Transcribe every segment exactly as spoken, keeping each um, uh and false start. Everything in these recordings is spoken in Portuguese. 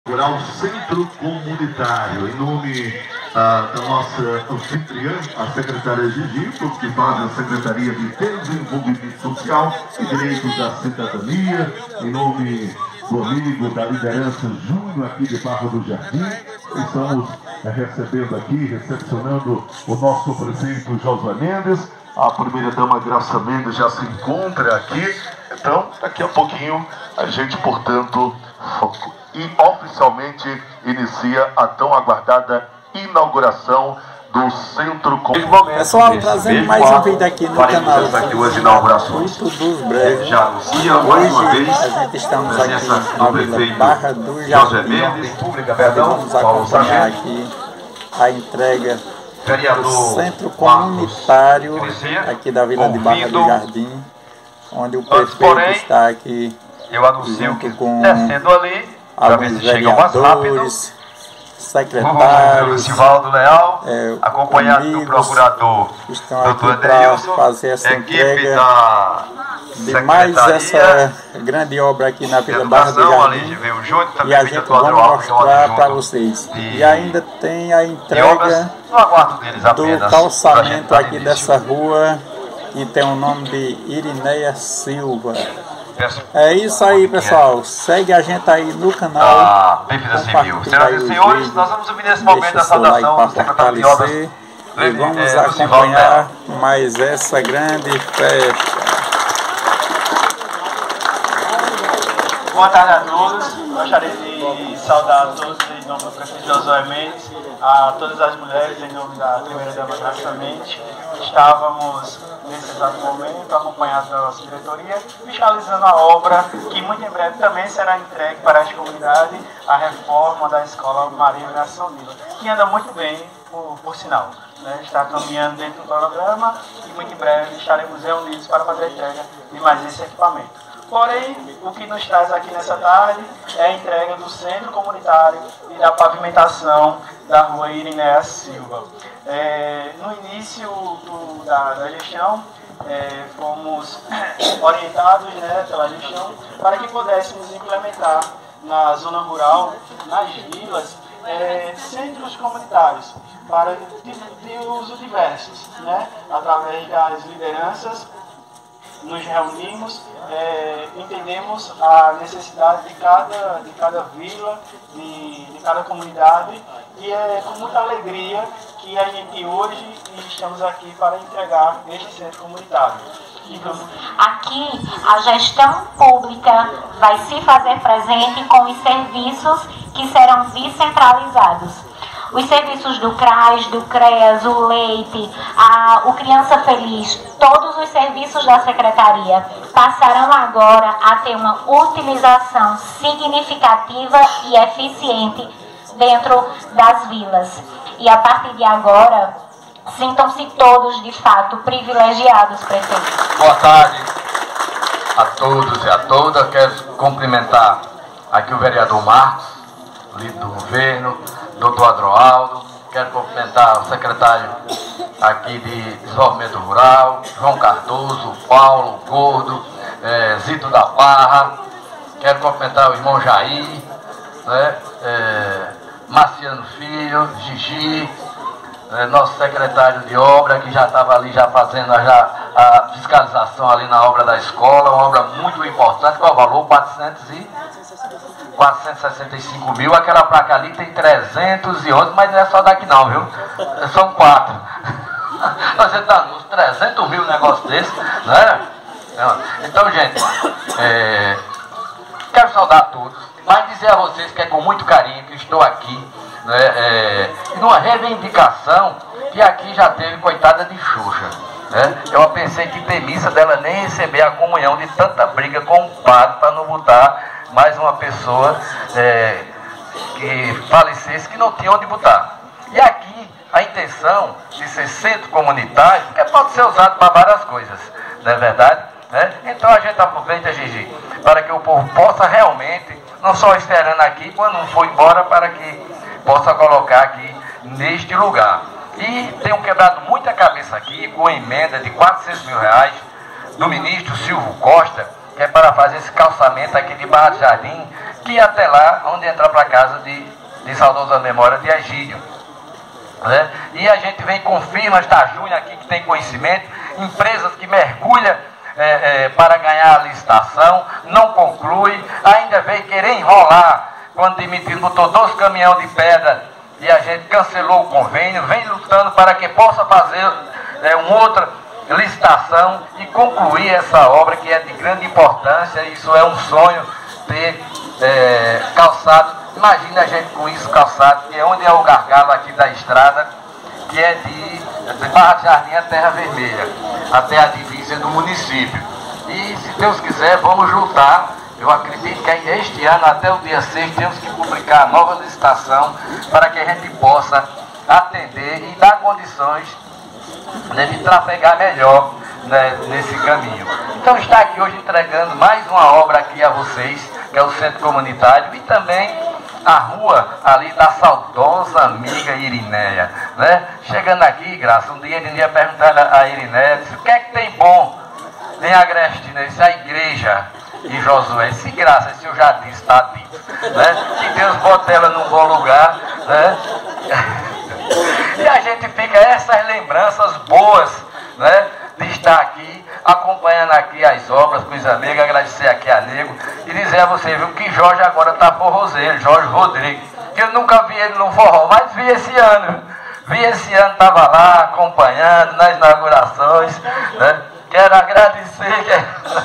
Rural Centro Comunitário, em nome ah, da nossa anfitriã, a secretária Gigi, que faz a Secretaria de Desenvolvimento Social e Direitos da Cidadania, em nome do amigo da liderança Júnior aqui de Barra do Jardim, estamos eh, recebendo aqui, recepcionando o nosso prefeito Josué Mendes, a primeira-dama Graça Mendes já se encontra aqui, então daqui a pouquinho a gente, portanto, e oficialmente inicia a tão aguardada inauguração do Centro Comunitário. Pessoal, trazendo mais um vídeo aqui no canal aqui hoje inaugurações. dos Breves. Já anuncia mais uma vez a gente estamos aqui na Vila Barra do Jardim. Vamos acompanhar aqui a entrega do Centro Comunitário aqui da Vila de Barra do Jardim, onde o prefeito está aqui eu anuncio que com descendo ali, alguns vereadores, secretários, Sivaldo Leal, é, acompanhado amigos, do procurador estão doutor aqui para fazer essa entrega da de mais essa grande obra aqui na Vila Barra do Jardim, junto, e a gente vai mostrar para vocês. E, e ainda tem a entrega do calçamento aqui dessa rua, que tem o nome de Irineia Silva. É isso aí, pessoal. Segue a gente aí no canal. Ah, Defesa Civil. Senhoras e senhores, nós vamos ouvir nesse momento a saudação do secretário de Obras. E vamos acompanhar mais essa grande festa. Boa tarde a todos. Gostaria de saudar a todos em nome do prefeito Josué Mendes, a todas as mulheres em nome da primeira-dama Graça Mendes. Estávamos nesse exato momento acompanhados da nossa diretoria, fiscalizando a obra que muito em breve também será entregue para as comunidades, a reforma da Escola Maria Graça Lima, que anda muito bem, por, por sinal. Né? Está caminhando dentro do programa e muito em breve estaremos reunidos para fazer a entrega de mais esse equipamento. Porém, o que nos traz aqui nessa tarde é a entrega do centro comunitário e da pavimentação da rua Irineia Silva. É, no início do, da, da gestão, é, fomos orientados, né, pela gestão para que pudéssemos implementar na zona rural, nas vilas, é, centros comunitários para de, de uso diversos, né, através das lideranças. Nos reunimos, é, entendemos a necessidade de cada, de cada vila, de, de cada comunidade, e é com muita alegria que a gente hoje estamos aqui para entregar este centro comunitário. Aqui a gestão pública vai se fazer presente com os serviços que serão descentralizados. Os serviços do CRAS, do CREAS, o leite, a, o Criança Feliz, todos os serviços da Secretaria passarão agora a ter uma utilização significativa e eficiente dentro das vilas. E a partir de agora, sintam-se todos, de fato, privilegiados, prefeito. Boa tarde a todos e a todas. Quero cumprimentar aqui o vereador Marcos, líder do governo, doutor Adroaldo, quero cumprimentar o secretário aqui de Desenvolvimento Rural, João Cardoso, Paulo, Gordo, é, Zito da Barra, quero cumprimentar o irmão Jair, né, é, Marciano Filho, Gigi, é, nosso secretário de obra, que já estava ali já fazendo a, já, a fiscalização ali na obra da escola, uma obra muito importante, qual o valor? quatrocentos e sessenta e cinco mil, aquela placa ali tem trezentos e onze, mas não é só daqui não, viu? São quatro. Você está nos trezentos mil negócio desse, né? Então, gente, é, quero saudar a todos, mas dizer a vocês que é com muito carinho que estou aqui, né, é, numa reivindicação que aqui já teve coitada de Xuxa. Né? Eu pensei que tem missa dela nem receber a comunhão de tanta briga com o padre para não botar mais uma pessoa é, que falecesse, que não tinha onde botar. E aqui a intenção de ser centro comunitário é, pode ser usado para várias coisas, não é verdade? Né? Então a gente aproveita, Gigi, para que o povo possa realmente, não só esperando aqui, quando não for embora, para que possa colocar aqui neste lugar. E tenho quebrado muita cabeça aqui com a emenda de quatrocentos mil reais do ministro Silvio Costa, que é para fazer esse calçamento aqui de Barra do Jardim, que até lá, onde entrar para casa de, de saudosa memória de Egídio. Né? E a gente vem com firmas da Júnior aqui que tem conhecimento, empresas que mergulham é, é, para ganhar a licitação, não conclui, ainda vem querer enrolar, quando demitido, botou dois caminhões de pedra e a gente cancelou o convênio, vem lutando para que possa fazer é, uma outra licitação e concluir essa obra que é de grande importância. Isso é um sonho ter é, calçado. Imagina a gente com isso calçado, que é onde é o gargalo aqui da estrada, que é de, de Barra de Jardim a Terra Vermelha, até a divisa do município. E se Deus quiser, vamos juntar. Eu acredito que ainda este ano, até o dia seis, temos que publicar a nova licitação para que a gente possa atender e dar condições, né, de trafegar melhor, né, nesse caminho. Então está aqui hoje entregando mais uma obra aqui a vocês, que é o Centro Comunitário, e também a rua ali da saudosa amiga Irineia, né? Chegando aqui, Graça, um dia ele ia perguntar a Irineia, disse, o que é que tem bom em Agreste, né? Isso é a igreja. E Josué, se Graça, se eu já disse, está dito, né? Que Deus bota ela num bom lugar, né? E a gente fica essas lembranças boas, né, de estar aqui, acompanhando aqui as obras com os amigos, agradecer aqui a Nego e dizer a você, viu, que Jorge agora está forrozeiro, Jorge Rodrigues, que eu nunca vi ele no forró, mas vi esse ano, vi esse ano, estava lá acompanhando nas inaugurações, né? Quero agradecer, quero...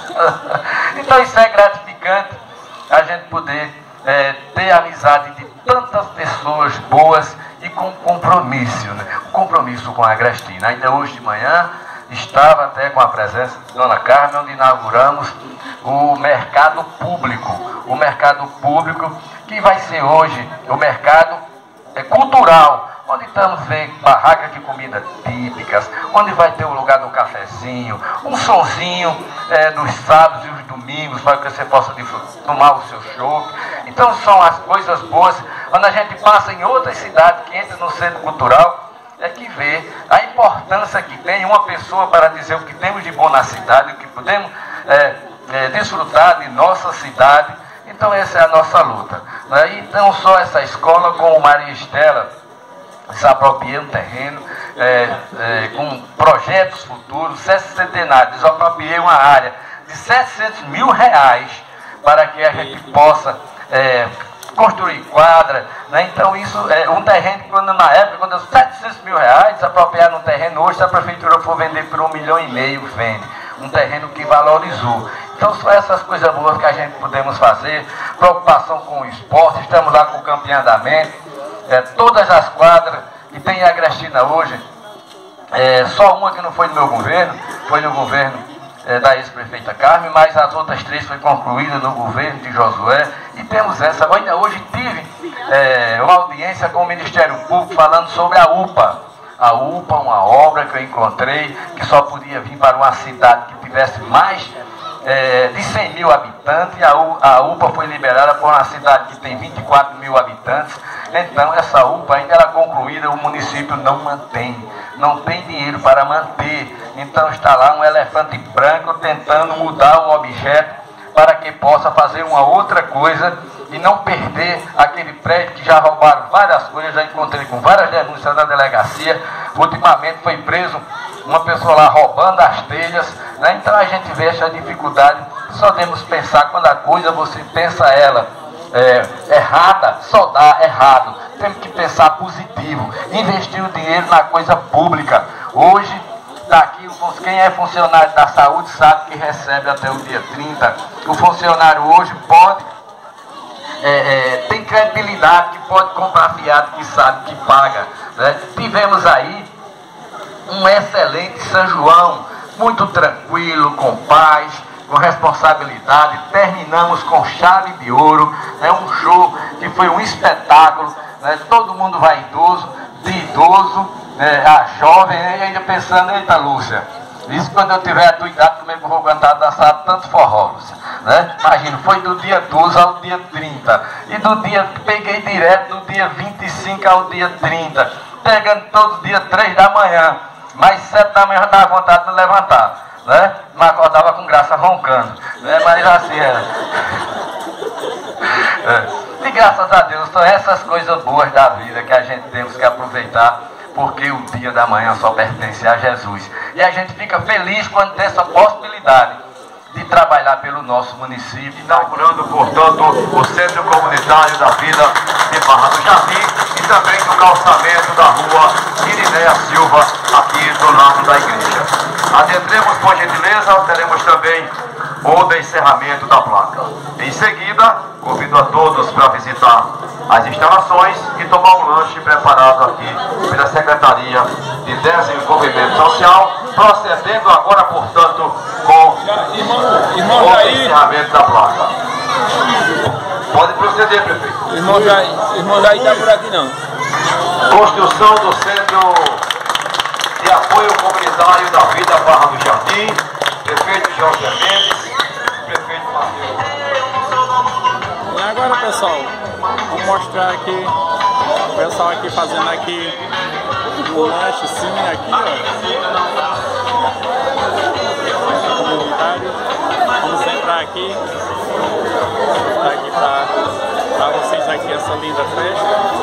Então isso é gratificante, a gente poder é, ter amizade de tantas pessoas boas e com compromisso, né? Compromisso com a Agrestina. Ainda hoje de manhã estava até com a presença de Dona Carmen, onde inauguramos o mercado público. O mercado público que vai ser hoje o mercado é, cultural, onde estamos vendo barracas de comida típicas, onde vai ter o lugar do cafezinho, um sonzinho é, dos sábados e os domingos, para que você possa tomar o seu show. Então são as coisas boas, quando a gente passa em outras cidades, que entra no centro cultural, é que vê a importância que tem uma pessoa para dizer o que temos de bom na cidade, o que podemos é, é, desfrutar de nossa cidade. Então essa é a nossa luta. Né? E não só essa escola, como Maria Estela, se apropriei um terreno é, é, com projetos futuros, sescentenários, desapropriei uma área de setecentos mil reais para que a gente possa é, construir quadra, né? Então isso é um terreno que quando, na época, quando eu setecentos mil reais, desapropriaram um terreno, hoje se a prefeitura for vender por um milhão e meio, vende. Um terreno que valorizou. Então são essas coisas boas que a gente podemos fazer, preocupação com o esporte, estamos lá com o campeonato. É, todas as quadras que tem em Agrestina hoje, é, só uma que não foi no meu governo, foi no governo é, da ex-prefeita Carmen, mas as outras três foi concluídas no governo de Josué, e temos essa. Eu ainda hoje tive é, uma audiência com o Ministério Público falando sobre a U P A. A U P A, uma obra que eu encontrei, que só podia vir para uma cidade que tivesse mais É, de cem mil habitantes, e a, U, a U P A foi liberada por uma cidade que tem vinte e quatro mil habitantes. Então essa U P A ainda era concluída, o município não mantém, não tem dinheiro para manter. Então está lá um elefante branco tentando mudar o objeto para que possa fazer uma outra coisa e não perder aquele prédio que já roubaram várias coisas. Já encontrei com várias denúncias na delegacia. Ultimamente foi preso uma pessoa lá roubando as telhas, né? Então a gente vê essa dificuldade. Só devemos pensar quando a coisa você pensa ela é, errada, só dá errado. Temos que pensar positivo, investir o dinheiro na coisa pública. Hoje está aqui, quem é funcionário da saúde sabe que recebe até o dia trinta. O funcionário hoje pode é, é, tem credibilidade, que pode comprar fiado, que sabe que paga, né? Tivemos aí um excelente São João, muito tranquilo, com paz, com responsabilidade. Terminamos com chave de ouro, é um show que foi um espetáculo, né? Todo mundo vaidoso, de idoso, né? A jovem, e ainda pensando, eita Lúcia, isso quando eu tiver a tua idade, como é que eu vou aguentar dançar tanto forró, Lúcia, né? Imagina, foi do dia doze ao dia trinta, e do dia, peguei direto do dia vinte e cinco ao dia trinta, pegando todo dia três da manhã. Mais sete da manhã eu dava vontade de me levantar, né? Mas acordava com graça roncando, né? Mas assim era. É. E graças a Deus, são essas coisas boas da vida que a gente temos que aproveitar, porque o dia da manhã só pertence a Jesus. E a gente fica feliz quando tem essa possibilidade de trabalhar pelo nosso município. Inaugurando, portanto, o Centro Comunitário da Vida de Barra do Jardim e também do calçamento da rua Irineia Silva, aqui do lado da igreja. Adentremos, por gentileza, teremos também o encerramento da placa. Em seguida, convido a todos para visitar as instalações e tomar um lanche preparado aqui pela Secretaria de Desenvolvimento Social, procedendo agora, portanto, com o encerramento da placa. Pode proceder, prefeito. Irmão Jair, irmão Jair está por aqui não. Construção do Centro de Apoio Comunitário da Vida Barra do Jardim, prefeito Jorge Mendes, prefeito Matheus. E agora, pessoal, vou mostrar aqui o pessoal aqui fazendo aqui o lanche sim, aqui, ó. Comunitário. Vamos entrar aqui, mostrar aqui para vocês aqui essa linda festa.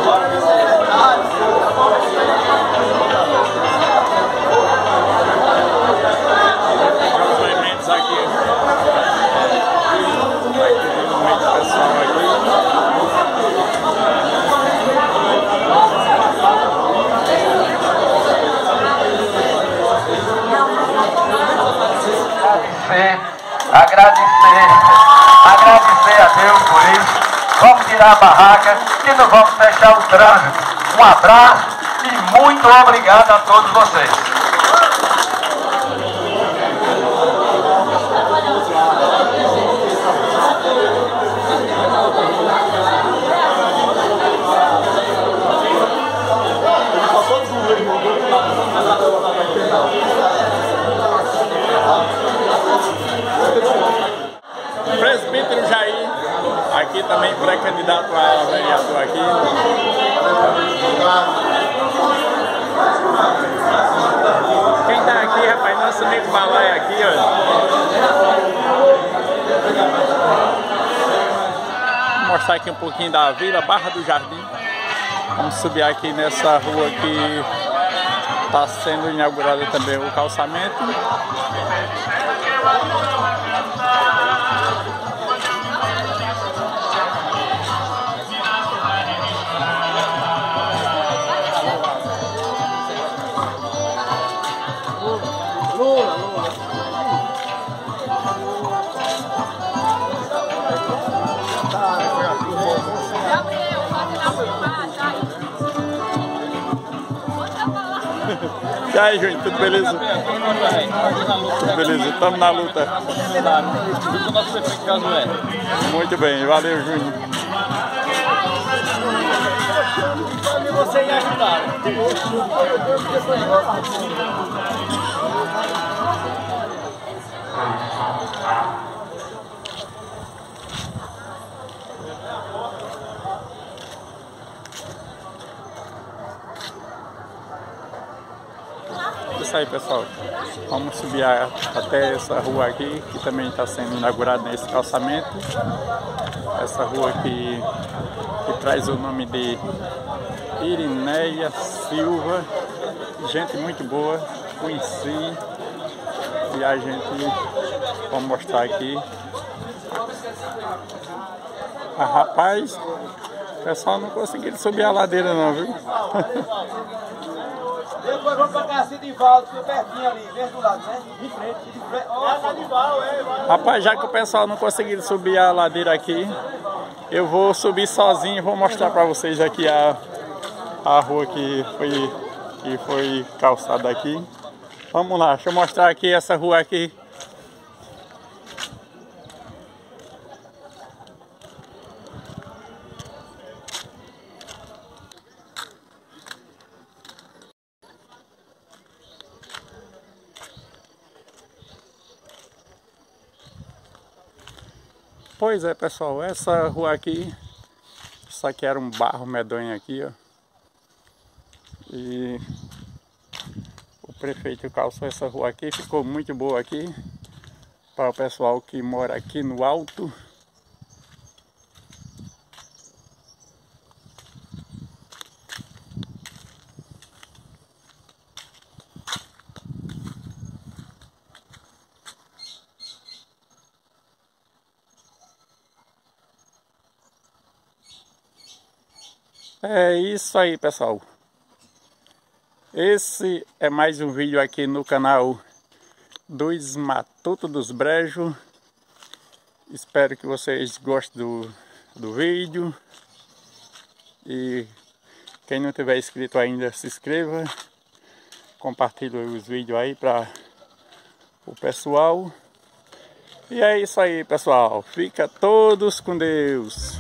Os elementos aqui, aqui no meio do pessoal aqui. Agradecer, agradecer a Deus por isso. Vamos tirar a barraca e não vamos fechar o trânsito. Um abraço e muito obrigado a todos vocês. Presbítero Jair, aqui também pré-candidato a vereador aqui. Quem tá aqui, rapaz, nosso amigo Balai aqui, ó. Vou mostrar aqui um pouquinho da vila Barra do Jardim. Vamos subir aqui nessa rua que está sendo inaugurado também o calçamento. E aí, Júnior, tudo beleza? Tudo beleza, estamos na luta. Muito bem, valeu, Júnior. Você ia ajudar. Isso aí, pessoal, vamos subir a, até essa rua aqui, que também está sendo inaugurada nesse calçamento. Essa rua que, que traz o nome de Irineia Silva, gente muito boa, conheci, e a gente vai mostrar aqui. Ah, rapaz, o pessoal não conseguiu subir a ladeira não, viu? Depois vamos pra casa de Valdo, que é pertinho ali, vem do lado, né? De frente, de frente. Ó, de Valdo, é, vai. Rapaz, já que o pessoal não conseguiu subir a ladeira aqui, eu vou subir sozinho e vou mostrar pra vocês aqui a, a rua que foi, que foi calçada aqui. Vamos lá, deixa eu mostrar aqui essa rua aqui. Pois é, pessoal, essa rua aqui, isso aqui era um barro medonho aqui, ó. E o prefeito calçou essa rua aqui, ficou muito boa aqui para o pessoal que mora aqui no alto. É isso aí, pessoal. Esse é mais um vídeo aqui no canal dos Matutos dos Brejos. Espero que vocês gostem do, do vídeo. E quem não tiver inscrito ainda, se inscreva. Compartilhe os vídeos aí para o pessoal. E é isso aí, pessoal. Fica todos com Deus.